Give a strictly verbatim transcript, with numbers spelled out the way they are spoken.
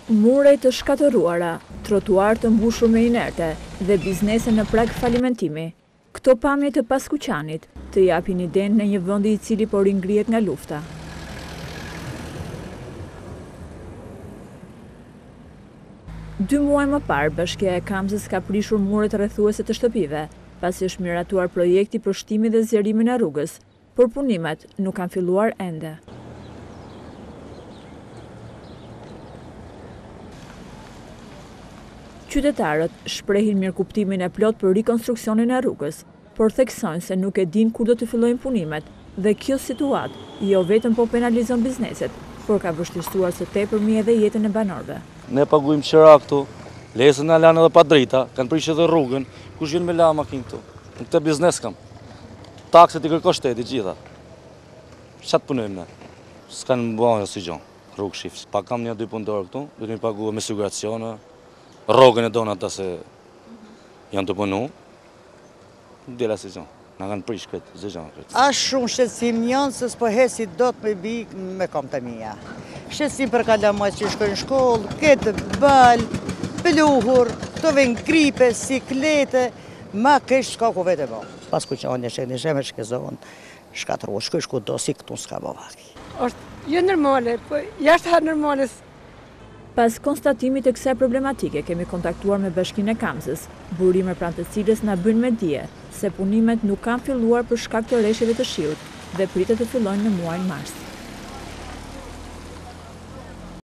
Mure të shkatëruara, trotuar të mbushur me inerte dhe biznese në prag falimentimi. Këto pamje të Paskuqanit të japin idenë në një vendi i cili po ringrihet nga lufta. Dy muaj më parë, Bashkia e Kamzës ka prishur muret rrethuese të shtëpive, pasi është miratuar projekti për shtimin dhe zgjerimin e rrugës, por punimet nuk kanë filluar ende. Qytetarët shprehin mirëkuptimin e plot për rikonstruksionin e rrugës, por theksojnë se nuk e din kur do të fillojnë punimet dhe kjo situatë jo vetëm po penalizon bizneset, por ka vështirësuar së tepërmi edhe jetën e banorëve. Ne paguajmë qira këtu, lesën na lanë edhe pa drejta, kanë prishë edhe rrugën, kush vjen me la makinë këtu? Në këtë biznes kam. Takset i kërko shteti gjitha. Çat punojmë ne? S'kan bën asnjë gjë. Rrugë shif. Pa kam një dy punëtorë këtu, do të më paguaj me siguracione. Rrogën e donë ata se janë të punu, dela si zonë, nga kanë prish këtë, zë gjanë këtë. Ashtë shumë shqetësim njënë, se s'po hesi do të me bikë me kom të mija. Shqetësim për kalamaj që shkojnë në shkollë, këtë balë, pëluhur, të venë gripe, siklete, ma kështë s'ka ku vete bo. Paskuqani që një shemë shkezonë, shkatëru, shkoj shku do si këtu s'ka bo vaki. është jo normale, po jashtë ha normale. Pas konstatimit të kësaj problematike, kemi kontaktuar me Bashkinë e Kamzës, burime pranë të cilës na bën me dije se punimet nuk kanë filluar për shkak të rreshjeve të shiut dhe pritet të fillojnë në muajin mars.